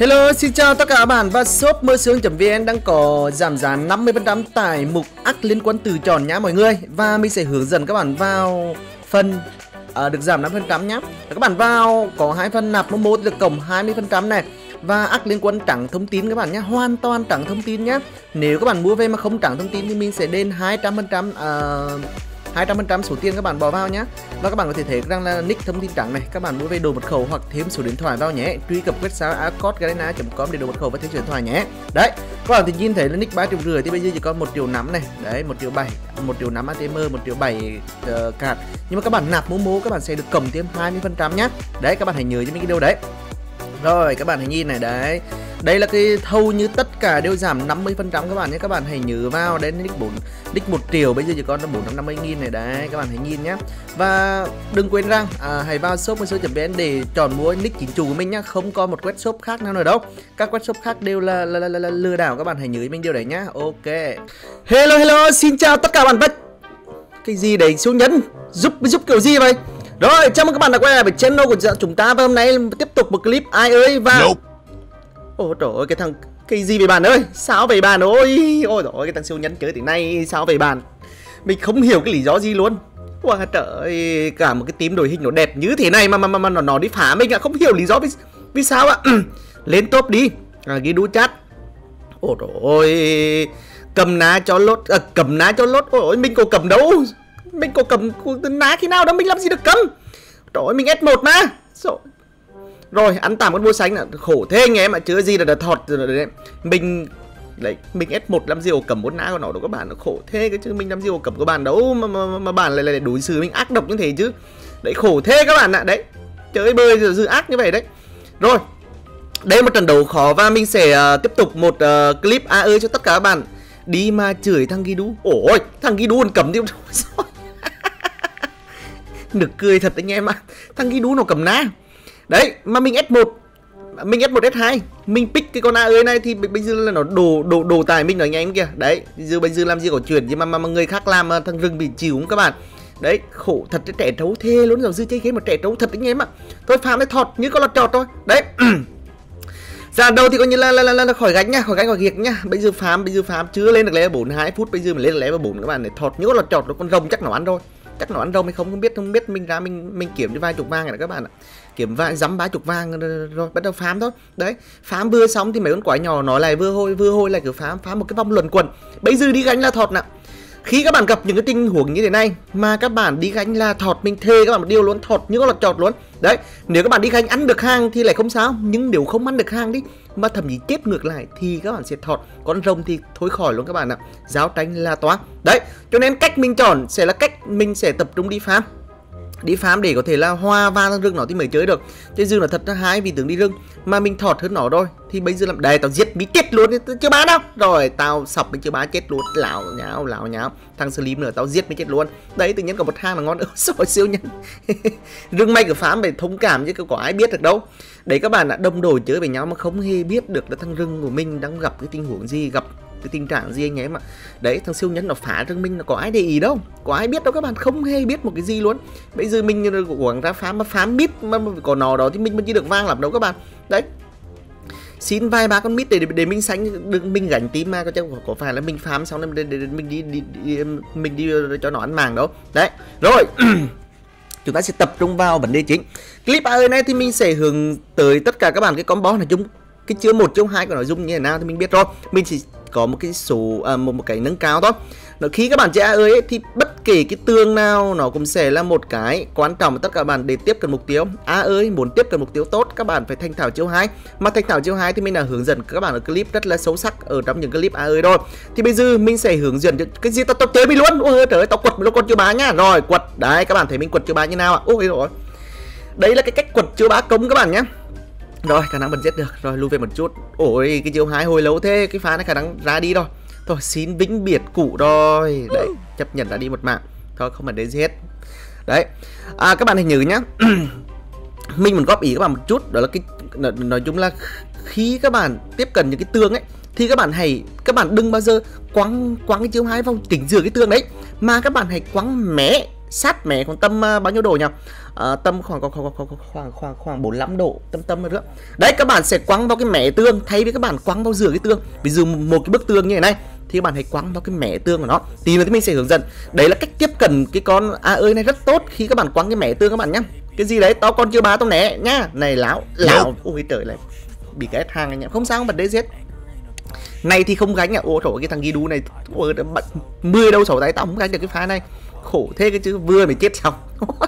Hello, xin chào tất cả các bạn và shop mơ sướng.vn đang có giảm giá 50% tại mục ắc liên quan từ chọn nhá mọi người. Và mình sẽ hướng dẫn các bạn vào phần được giảm 5% nhá. Các bạn vào có hai phần nạp Momo được cộng 20% này. Và ắc liên quan trắng thông tin các bạn nhé, hoàn toàn trắng thông tin nhé. Nếu các bạn mua về mà không trắng thông tin thì mình sẽ đền 200% số tiền các bạn bỏ vào nhé. Và các bạn có thể thấy rằng là nick thông tin trắng này, các bạn mua về đồ mật khẩu hoặc thêm số điện thoại vào nhé. Truy cập website acordgarena.com để đồ mật khẩu và thêm số điện thoại nhé. Đấy, các bạn thì nhìn thấy là nick 3,5 triệu thì bây giờ chỉ có 1,5 triệu này. Đấy, 1,7 triệu, 1,7 triệu ATM, 1,7 triệu card. Nhưng mà các bạn nạp Momo các bạn sẽ được cộng thêm 20% nhé. Đấy, các bạn hãy nhớ cho mình cái điều đấy. Rồi, các bạn hãy nhìn này đấy. Đây là cái hầu như tất cả đều giảm 50% các bạn nhé. Các bạn hãy nhớ vào đến nick 1 triệu bây giờ chỉ còn 450.000 này đấy, các bạn hãy nhìn nhé. Và đừng quên rằng hãy vào shop mơ.vn để chọn mua nick chính chủ của mình nhá, không có một web shop khác nào nữa đâu. Các web shop khác đều là lừa đảo, các bạn hãy nhớ mình điều đấy nhá. Ok. Hello, xin chào tất cả bạn vật. Cái gì đấy siêu nhân? Giúp kiểu gì vậy? Rồi, chào mừng các bạn đã quay lại với channel của chúng ta và hôm nay tiếp tục một clip ai ơi và ôi trời ơi, cái gì vậy bạn ơi? Sao vậy bạn ơi? Ôi trời ơi, cái thằng siêu nhân chơi thế này sao vậy bạn? Mình không hiểu cái lý do gì luôn. Wow, trời ơi, cả một cái team đội hình nó đẹp như thế này mà nó đi phá mình ạ, không hiểu lý do vì sao ạ. Lên top đi. Ghi đu chat. Ôi trời ơi, cầm ná cho lốt, Ôi ơi, mình có cầm đâu. Mình có cầm ná khi nào đâu, mình làm gì được cầm. Trời ơi, mình S1 mà. Rồi, ăn tạm con búa xanh là khổ thế anh em ạ, chưa gì là đã thọt rồi đấy. Mình S1 làm gì ổ cầm bốn ná của nó đâu các bạn, nó khổ thế cái chứ mình làm gì ổ cầm của bạn đâu mà bạn lại đối xử mình ác độc như thế chứ. Đấy khổ thế các bạn ạ, đấy. Chơi bơi rồi dư ác như vậy đấy. Rồi. Đây một trận đấu khó và mình sẽ tiếp tục một clip ơi cho tất cả các bạn. Đi mà chửi thằng Gidu. Ôi, thằng Gidu còn cầm tiêu. Nực cười thật anh em ạ. Thằng Gidu nó cầm ná. Đấy, mà mình S1, S2, mình pick cái con ơi này thì bây giờ là nó đồ tài mình rồi anh em kìa. Đấy, bây giờ làm gì có chuyện gì mà người khác làm mà thằng rừng bị chịu không các bạn. Đấy, khổ thật, trẻ trấu thê luôn rồi, dư chơi game mà trẻ trấu thật anh em ạ. Thôi farm đấy thọt như con lọt trọt thôi. Đấy. Ra đầu thì coi như là khỏi gánh nha, khỏi việc nhá. Bây giờ farm chưa lên được level 4 2 phút, bây giờ mình lên được level 4 các bạn, để thọt như con lọt trọt, con rồng chắc nó ăn rồi. Chắc nó ăn rồng hay không biết mình ra mình kiếm vài chục vàng này các bạn ạ. Kiếm vài dám 30 vàng rồi bắt đầu farm thôi. Đấy, farm vừa xong thì mấy con quái nhỏ nói lại vừa hôi lại cứ farm một cái vòng luẩn quẩn. Bây giờ đi gánh là thọt nè. Khi các bạn gặp những cái tình huống như thế này mà các bạn đi gánh là thọt, mình thề các bạn một điều luôn, thọt như con lọt chọt luôn. Đấy, nếu các bạn đi gánh ăn được hàng thì lại không sao, nhưng nếu không ăn được hàng đi mà thậm chí chết ngược lại thì các bạn sẽ thọt. Con rồng thì thôi khỏi luôn các bạn ạ. Giáo tranh là toán. Đấy, cho nên cách mình chọn sẽ là cách mình sẽ tập trung đi farm. Đi farm để có thể là hoa vang rừng nó thì mới chơi được. Chứ rừng là thật ra hai vị tướng đi rừng mà mình thọt hơn nó rồi thì bây giờ làm đây tao giết bí chết luôn, chưa bán đâu. Rồi tao sọc mình chưa bán chết luôn, láo nháo. Thằng Slim nữa tao giết mới chết luôn. Đấy, tự nhiên có một hang là ngon nữa. Rồi siêu nhân. Rừng may của farm phải thông cảm chứ có ai biết được đâu. Đấy các bạn đã đồng đội chơi với nhau mà không hề biết được là thằng rừng của mình đang gặp cái tình huống gì, gặp cái tình trạng gì anh em ạ. Đấy, thằng siêu nhân nó phá rừng mình, nó có ai để ý đâu, có ai biết đâu các bạn, không hề biết một cái gì luôn. Bây giờ mình quảng ra phá mà phám mít mà có nó đó thì mình chỉ được vang làm đâu các bạn. Đấy, xin vài ba con mít để mình sánh đừng mình gánh tím mà có phải là mình phám xong rồi để mình đi cho nó ăn màng đâu. Đấy, rồi. Chúng ta sẽ tập trung vào vấn đề chính. Clip ơi này thì mình sẽ hướng tới tất cả các bạn cái combo này chung cái chứa 1 chứa 2 của nó dùng như thế nào thì mình biết rồi. Mình chỉ có một cái số một cái nâng cao thôi. Khi các bạn chơi ơi ấy, thì bất kể cái tương nào nó cũng sẽ là một cái quan trọng tất cả các bạn để tiếp cận mục tiêu. Ơi muốn tiếp cận mục tiêu tốt các bạn phải thành thạo chiêu 2. Mà thành thạo chiêu 2 thì mình đã hướng dẫn các bạn ở clip rất là sâu sắc ở trong những clip ơi rồi. Thì bây giờ mình sẽ hướng dẫn cái gì tao chơi mình luôn. Ôi trời ơi, tao quật nó con chiêu bá nhá. Rồi quật. Đấy, các bạn thấy mình quật chiêu bá như nào ạ? Ôi rồi. Đấy là cái cách quật chiêu bá công các bạn nhé. Rồi, khả năng vẫn giết được. Rồi, lưu về một chút. Ôi, cái chiêu 2 hồi lâu thế. Cái phá này khả năng ra đi rồi. Thôi, xin vĩnh biệt cũ rồi. Đấy, chấp nhận ra đi một mạng. Thôi, không phải để giết. Đấy, các bạn hãy nhớ nhá. Mình muốn góp ý các bạn một chút. Đó là cái nói chung là khi các bạn tiếp cận những cái tương ấy thì các bạn đừng bao giờ quăng cái chiêu 2 vào chỉnh rửa cái tương đấy, mà các bạn hãy quăng mé sát mẹ còn tầm bao nhiêu độ nhỉ? Tầm khoảng 45 độ, tầm nữa. Đấy, các bạn sẽ quăng vào cái mẻ tương thay vì các bạn quăng vào giữa cái tương. Ví dụ một cái bức tường như thế này thì các bạn hãy quăng vào cái mẻ tương của nó. Tí nữa thì mình sẽ hướng dẫn. Đấy là cách tiếp cận cái con ơi này rất tốt khi các bạn quăng cái mẻ tương các bạn nhá. Cái gì đấy, tao con chưa bá tao né nhá. Này láo, ôi trời lại bị cái hàng anh em. Không sao, bật DZ. Này thì không gánh ôi trời, cái thằng Gidu này ôi, 10 đâu 6 tay tao không gánh được cái pha này. Khổ thế cái chứ, vừa mới chết xong.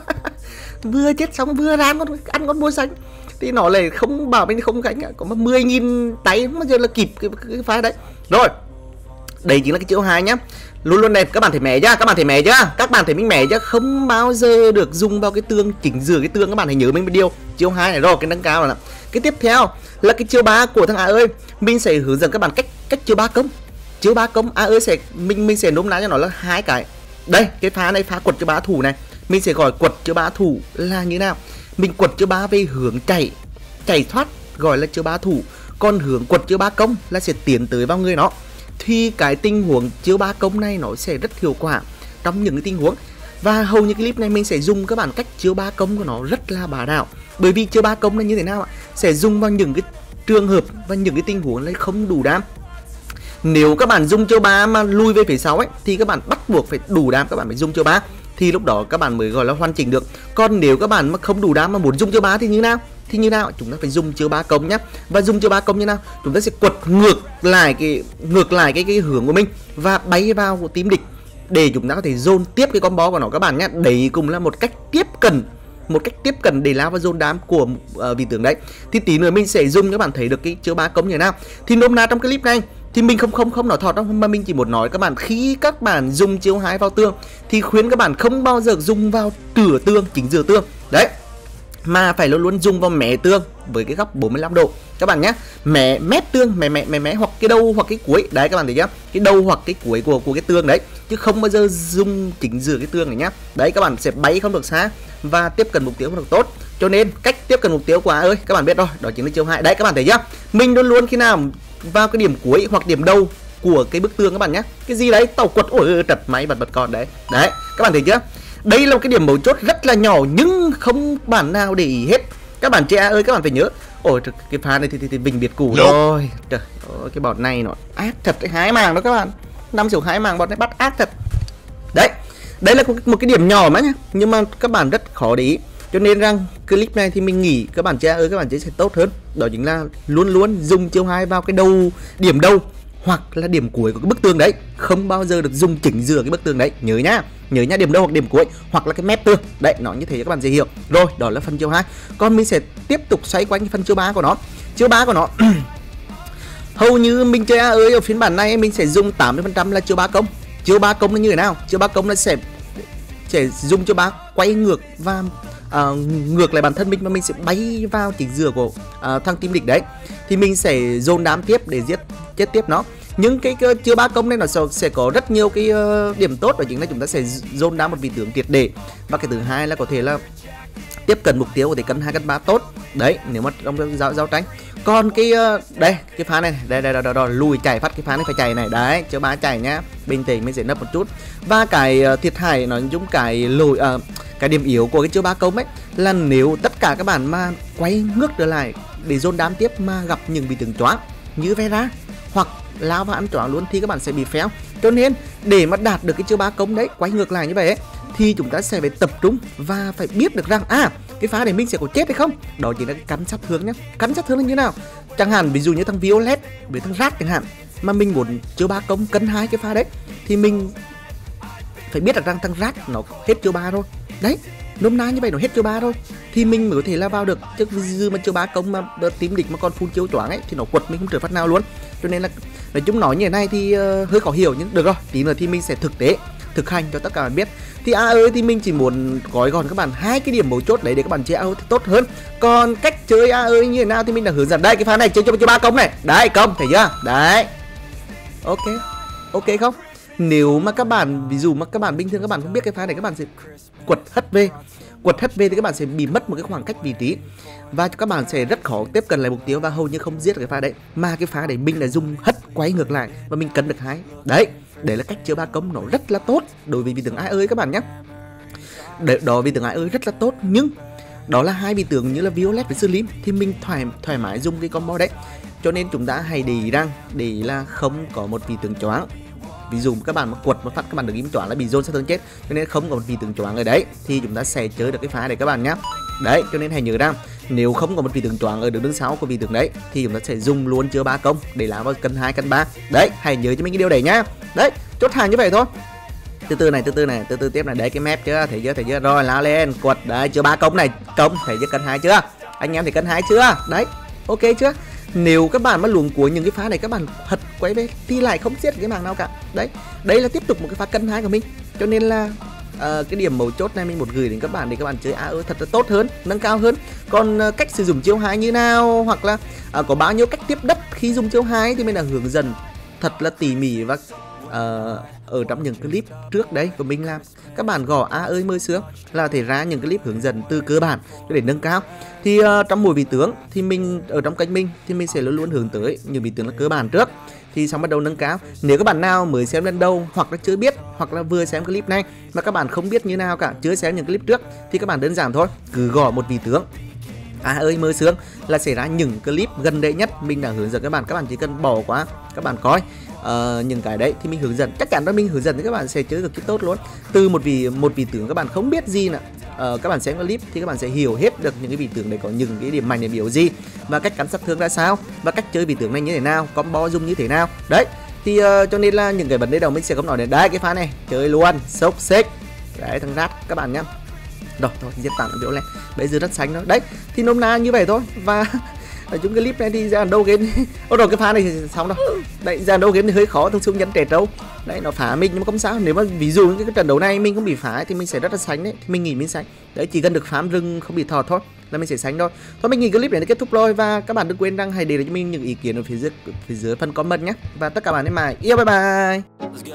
Vừa chết xong vừa ra ăn con mua xanh thì nó lại không bảo mình không gánh có 10.000 tay mà giờ là kịp cái pha đấy. Rồi, đây chính là cái chiêu 2 nhá. Luôn luôn này, các bạn thể mẻ nhá, các bạn thể mẻ nhá, các bạn thể mình mẻ nhá, không bao giờ được dùng vào cái tương chỉnh rửa cái tương. Các bạn hãy nhớ mình một điều, chiêu 2 này rồi, cái nâng cao là cái tiếp theo là cái chiêu 3 của thằng ơi. Mình sẽ hướng dẫn các bạn cách chiêu 3 công. Chiêu 3 công ơi sẽ mình sẽ nôm na cho nó là hai cái. Đây, cái pha này pha quật chiêu 3 thủ này. Mình sẽ gọi quật chiêu 3 thủ là như nào? Mình quật chiêu 3 về hướng chạy thoát gọi là chiêu 3 thủ, còn hướng quật chiêu 3 công là sẽ tiến tới vào người nó. Thì cái tình huống chiêu 3 công này nó sẽ rất hiệu quả trong những cái tình huống. Và hầu như cái clip này mình sẽ dùng các bạn cách chiêu 3 công của nó rất là bá đạo. Bởi vì chiêu 3 công là như thế nào ạ? Sẽ dùng vào những cái trường hợp và những cái tình huống là không đủ đam. Nếu các bạn dùng chiêu 3 mà lui về phía sau ấy thì các bạn bắt buộc phải đủ đam, các bạn phải dùng chiêu 3 thì lúc đó các bạn mới gọi là hoàn chỉnh được. Còn nếu các bạn mà không đủ đam mà muốn dùng chiêu 3 thì như nào? Chúng ta phải dùng chiêu 3 công nhá. Và dùng chiêu 3 công như nào? Chúng ta sẽ quật ngược lại cái hướng của mình và bay vào của team địch để chúng ta có thể dồn tiếp cái combo của nó các bạn nhé. Đấy cũng là một cách tiếp cận để lao vào zone đám của vị tướng đấy. Thì tí nữa mình sẽ dùng cho các bạn thấy được cái chiêu 3 công như thế nào. Thì nôm na trong cái clip này thì mình không nói thọt đâu, mà mình chỉ muốn nói các bạn khi các bạn dùng chiêu 2 vào tương thì khuyến các bạn không bao giờ dùng vào tửa tương, chỉnh rửa tương đấy, mà phải luôn luôn dùng vào mé tương với cái góc 45 độ các bạn nhé. Mép tương mé hoặc cái đầu hoặc cái cuối đấy, các bạn thấy nhá, cái đầu hoặc cái cuối của cái tương đấy, chứ không bao giờ dùng chỉnh rửa cái tương này nhá. Đấy, các bạn sẽ bay không được xa và tiếp cận mục tiêu không được tốt. Cho nên cách tiếp cận mục tiêu của ơi các bạn biết rồi, đó chính là chiêu 2 đấy. Các bạn thấy nhá, mình luôn luôn khi nào vào cái điểm cuối hoặc điểm đầu của cái bức tường các bạn nhé. Cái gì đấy tàu quật ôi trật máy bật còn đấy. Đấy, các bạn thấy chưa? Đây là một cái điểm mấu chốt rất là nhỏ nhưng không bản nào để ý hết. Các bạn trẻ ơi, các bạn phải nhớ. Ôi cái pha này thì Vinh biệt củ rồi. Trời ơi, cái bọt này nó ác thật, cái hái màng đó các bạn. 5 triệu hái màng bọt này bắt ác thật. Đấy, đây là một cái điểm nhỏ mà nhá, nhưng mà các bạn rất khó để ý. Cho nên rằng clip này thì mình nghĩ các bạn trẻ ơi, các bạn sẽ tốt hơn. Đó chính là luôn luôn dùng chiêu 2 vào cái điểm đầu hoặc là điểm cuối của cái bức tường đấy, không bao giờ được dùng chỉnh rửa cái bức tường đấy. Nhớ nhá, điểm đầu hoặc điểm cuối hoặc là cái mép tường. Đấy, nó như thế cho các bạn dễ hiểu. Rồi, đó là phần chiêu 2. Còn mình sẽ tiếp tục xoay quanh cái phần chiêu 3 của nó. Chiêu 3 của nó hầu như mình chơi ơi ở phiên bản này mình sẽ dùng 80% là chiêu 3 công. Chiêu 3 công là như thế nào? Chiêu 3 công là sẽ dùng chiêu 3 quay ngược và ngược lại bản thân mình, và mình sẽ bay vào chỉnh rửa của thằng team địch đấy. Thì mình sẽ dồn đám tiếp để chết tiếp nó. Những cái chiêu 3 công này nó sẽ có rất nhiều cái điểm tốt, đó chính là chúng ta sẽ dồn đám một vị tướng triệt để. Và cái thứ hai là có thể là tiếp cận mục tiêu có thể cân 2 cân 3 tốt. Đấy, nếu mà trong giao tranh. Còn cái đây, cái phá này, đây lùi chạy phát, cái phá này phải chạy này. Đấy, chiêu 3 chạy nhá. Bình tĩnh mình sẽ nấp một chút. Và cái thiệt hại nói chung cái lùi cái điểm yếu của cái chiêu 3 công ấy là nếu tất cả các bạn mà quay ngược trở lại để dồn đám tiếp mà gặp những vị tướng choáng như Vera hoặc lao vào ăn choáng luôn thì các bạn sẽ bị fail. Cho nên để mà đạt được cái chiêu 3 công đấy, quay ngược lại như vậy ấy, thì chúng ta sẽ phải tập trung và phải biết được rằng cái phá này mình sẽ có chết hay không. Đó chỉ là cắn sát thương nhá. Cắn sát thương là như nào? Chẳng hạn ví dụ như thằng Violet với thằng Rat chẳng hạn, mà mình muốn chiêu 3 công cân 2 cái phá đấy thì mình phải biết được rằng thằng Rat nó hết chiêu 3 rồi. Đấy, nôm na như vậy nó hết chiêu 3 thôi thì mình mới có thể là vào được. Chứ dư mà chiêu 3 công mà tím địch mà còn full chiêu choáng ấy thì nó quật mình không trở phát nào luôn. Cho nên là nói chung nói như thế này thì hơi khó hiểu, nhưng được rồi, tí nữa thì mình sẽ thực hành cho tất cả bạn biết. Thì ơi thì mình chỉ muốn gói gọn các bạn hai cái điểm mấu chốt đấy để các bạn chơi AOE tốt hơn. Còn cách chơi AOE như thế nào thì mình đã hướng dẫn đây. Cái pha này chơi cho 3 công này. Đấy, công thấy chưa? Đấy. Ok không? Nếu mà các bạn ví dụ mà các bạn bình thường các bạn không biết cái pha này, các bạn sẽ quật hất về thì các bạn sẽ bị mất một cái khoảng cách vị trí và các bạn sẽ rất khó tiếp cận lại mục tiêu và hầu như không giết được cái pha đấy. Mà cái pha đấy mình là dùng hất quay ngược lại và mình cân được 2. Đấy là cách chơi 3 công nó rất là tốt đối với vị tướng AOE các bạn nhé. Đó vị tướng ơi rất là tốt, nhưng đó là hai vị tướng như là Violet với Slim thì mình thoải mái dùng cái combo đấy. Cho nên chúng ta hãy để ý rằng để là không có một vị tướng choáng. Ví dụ các bạn mà quật một phát các bạn được im choáng là bị zone sát thương chết, cho nên không có một vị tướng choáng ở đấy thì chúng ta sẽ chơi được cái phá này các bạn nhé. Đấy, cho nên hãy nhớ rằng nếu không có một vị tướng choáng ở đường 6 của vị tướng đấy thì chúng ta sẽ dùng luôn chữa 3 công để làm vào cân 2 cân 3. Đấy, hãy nhớ cho mình cái điều đấy nhá. Đấy, chốt hàng như vậy thôi. Từ từ tiếp này, đấy cái map chưa, thấy chưa, rồi lá lên quật đấy, chưa 3 công này, công thấy chưa, cân 2 chưa, anh em thì cân 2 chưa, đấy ok chưa. Nếu các bạn mà luống của những cái phá này các bạn hật quay về thì lại không giết cái mảng nào cả. Đấy, đây là tiếp tục một cái phá cân 2 của mình, cho nên là cái điểm mấu chốt này mình một gửi đến các bạn để các bạn chơi AOE thật là tốt hơn, nâng cao hơn. Còn cách sử dụng chiêu 2 như nào, hoặc là có bao nhiêu cách tiếp đất khi dùng chiêu 2 thì mình đã hướng dẫn thật là tỉ mỉ và ở trong những clip trước đấy của mình làm. Các bạn gõ ơi mơ sướng là thể ra những clip hướng dẫn từ cơ bản cho đến nâng cao. Thì trong mỗi vị tướng thì mình ở trong kênh mình thì mình sẽ luôn luôn hướng tới những vị tướng là cơ bản trước, thì xong bắt đầu nâng cao. Nếu các bạn nào mới xem lần đầu hoặc là chưa biết, hoặc là vừa xem clip này mà các bạn không biết như nào cả, chưa xem những clip trước, thì các bạn đơn giản thôi, cứ gõ một vị tướng ơi mơ sướng là sẽ ra những clip gần đây nhất mình đã hướng dẫn các bạn chỉ cần bỏ qua các bạn coi những cái đấy thì mình hướng dẫn, chắc chắn là mình hướng dẫn thì các bạn sẽ chơi được cái tốt luôn. Từ một vị tướng các bạn không biết gì nữa, các bạn xem clip thì các bạn sẽ hiểu hết được những cái vị tướng đấy có những cái điểm mạnh điểm yếu gì, và cách cắn sát thương ra sao, và cách chơi vị tướng này như thế nào, combo dùng như thế nào. Đấy thì cho nên là những cái vấn đề đầu mình sẽ không nói đến. Đấy, cái pha này chơi luôn sốc xích đấy, thằng rát các bạn nhá. Rồi thôi giết tặng biểu lên bây giờ rất xanh đó. Đấy thì nôm na như vậy thôi. Và ở trong cái clip này thì ra đâu game rồi cái pha này thì xong đâu. Đấy, ra đâu game thì hơi khó, thông xung nhấn trẻ trâu đấy, nó phá mình nhưng mà không sao. Nếu mà ví dụ cái trận đấu này mình không bị phá thì mình sẽ rất là xanh đấy, thì mình nghĩ mình xanh đấy, chỉ cần được phám rừng không bị thọt thôi là mình sẽ xanh thôi. Thôi mình nghĩ clip này đã kết thúc rồi, và các bạn đừng quên đăng hãy để lại cho mình những ý kiến ở phía dưới phần comment nhé. Và tất cả bạn em mày yêu, bye bye.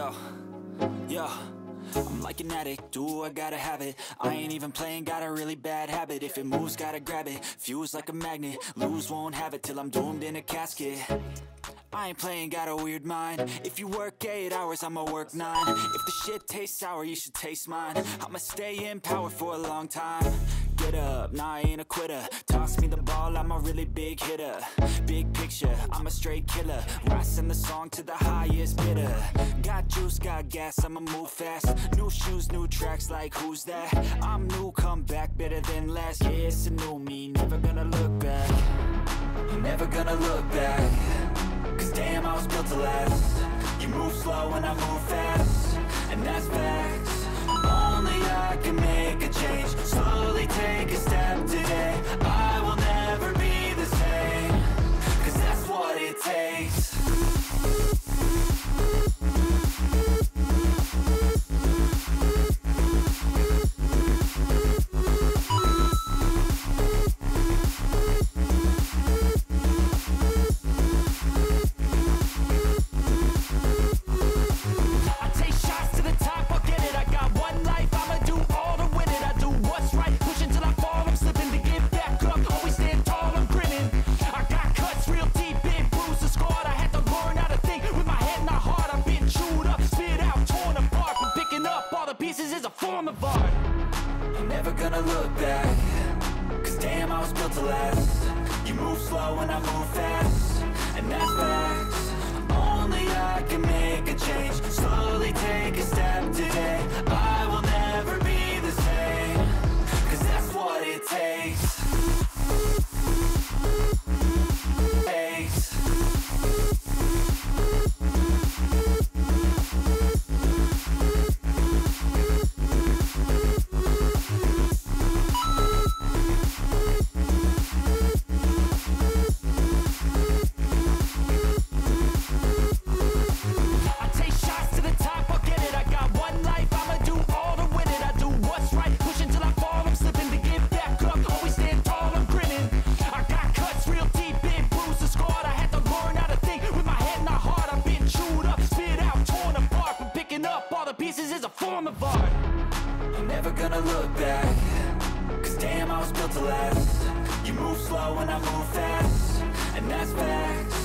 I'm like an addict, do I gotta have it. I ain't even playing, got a really bad habit. If it moves, gotta grab it, fuse like a magnet. Lose, won't have it till I'm doomed in a casket. I ain't playing, got a weird mind. If you work 8 hours, I'ma work 9. If the shit tastes sour, you should taste mine. I'ma stay in power for a long time. Get up, nah, I ain't a quitter. Toss me the ball, I'm a really big hitter. Big picture, I'm a straight killer. Rising the song to the highest bidder. Got juice, got gas, I'ma move fast. New shoes, new tracks, like who's that? I'm new, come back, better than last. Yeah, it's a new me, never gonna look back. Never gonna look back. Cause damn, I was built to last. You move slow and I move fast, and that's facts. Only I can make a change. Slowly take a step today. I will never be the same. Cause that's what it takes. Never gonna look back. Cause damn, I was built to last. You move slow and I move fast, and that's facts. Only I can make a change. Slowly take a step today. I will never be the same. Cause that's what it takes. Never gonna look back. Cause damn, I was built to last. You move slow and I move fast, and that's facts.